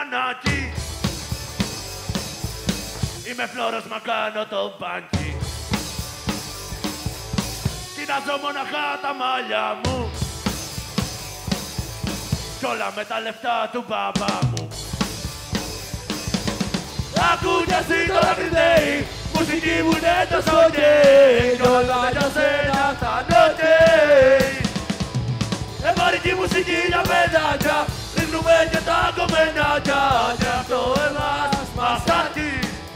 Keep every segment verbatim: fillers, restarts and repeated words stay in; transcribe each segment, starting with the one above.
Αμερικανάκι. Είμαι φλόρος μα κάνω το μπάνκι. Κοιτάζω μοναχά τα μαλλιά μου κι όλα με τα λεφτά του μπαμπά μου. Ακού κι εσύ τώρα κρυδέει, μουσική μου είναι τόσο γκέι κι όλα για σένα θα νοκέι. Εμπορική μουσική για παιδάκια, ρίχνουμε και τα κομμενάκια και αυτό εμάς μας αρκεί.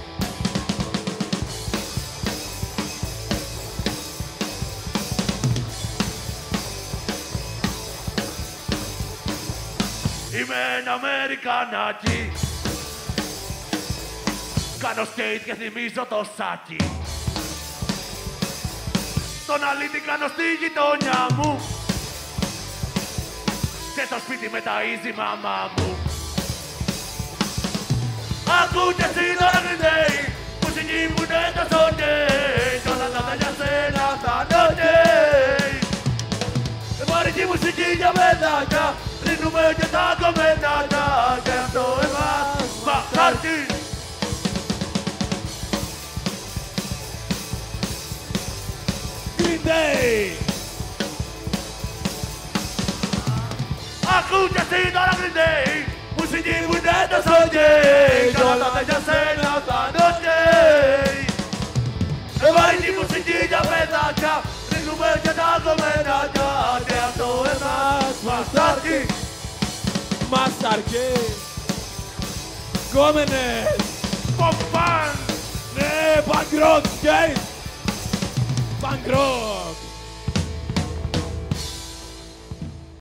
Είμαι ένα Αμερικανάκι. Κάνω σκέιτ και θυμίζω το σάκι. Τον αλήτη κάνω στη γειτονιά μου και το σπίτι με ταΐζει η μαμά μου. Ακού κι εσύ τώρα κρυδέει, μουσική μου είναι τόσο γκέι κι όλα τα για σένα θα νοκέι. Εμπορική μουσική για παιδάκια, ρίχνουμε και τα κομμενάκια και αυτό εμάς μας αρκεί. Green Day! Ακού κι εσύ τώρα Green Day, μουσική μου είναι τόσο γκέι κι όλα τα για σένα θα νοκέι. Εμπορική μουσική για παιδάκια, ρίχνουμε και τα κομμενάκια και αυτό εμάς μας αρκεί. Μας αρκεί! Κόμενες! Ποπάν! Ναι, παγκρότ, σκέιτ! Παγκρότ!